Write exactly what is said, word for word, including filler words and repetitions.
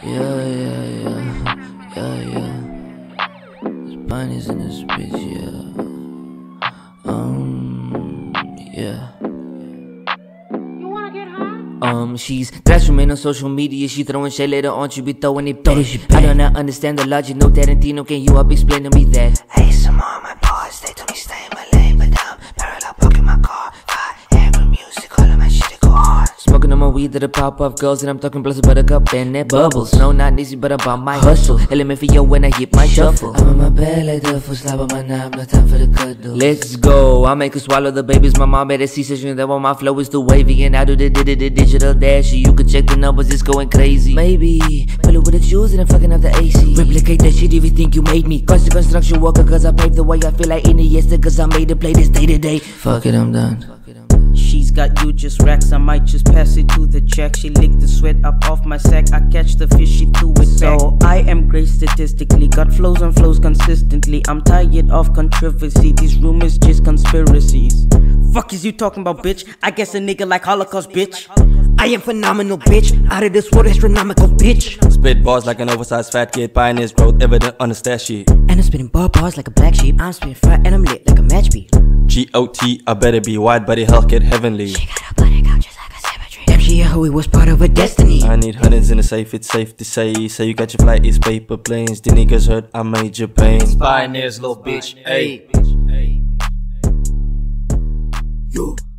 Yeah, yeah, yeah, yeah, yeah. There's bunnies in this bitch, yeah. Um, yeah. You wanna get high? Um, she's classroom on social media. She throwing shade later on. She be throwing it back. I do not understand the logic. No Tarantino, can you up explain to me that? Hey, some more of my boys, they told me stay in my lane, but I'm parallel parking my car. Fire, angry music, all of my shit, it go hard. Smoking on my weed to the pop off girls, and I'm talking plus buttercup and that bubbles. No, not easy, but about my hustle. Element for yo when I hit my shuffle. I'm in my bed like the full slap on my knob, no time for the cuddle. Let's go, I make her swallow the babies. My mom made a C-section, that one my flow is too wavy, and I do the, the, the, the digital dash. You can check the numbers, it's going crazy. Maybe fill it with the juice and I'm fucking up the A C. Replicate that shit if you think you made me. Cause the construction worker, cause I paved the way. I feel like Iniesta, cause I made it play this day to day. Fuck it, I'm done. She's got you just racks, I might just pass it to the jack. She licked the sweat up off my sack, I catch the fish, she threw it back. So I am great statistically, got flows and flows consistently. I'm tired of controversy, these rumors just conspiracies. Fuck is you talking about, bitch? I guess a nigga like Holocaust, bitch. I am phenomenal, bitch. Out of this world, astronomical, bitch. Spit bars like an oversized fat kid, pioneers growth evident on the stat sheet. And I'm spitting bar bars like a black sheep. I'm spitting fire and I'm lit like a match beat. G O T, I better be wide body, Hellcat heavenly. She got a body count just like a cemetery. Damn, she a hoe, it was part of her destiny. I need hundreds in the safe, it's safe to say. Say you got your flight, it's paper planes. The niggas hurt, I made your pain. Pioneers, little bitch, ayy. Yo.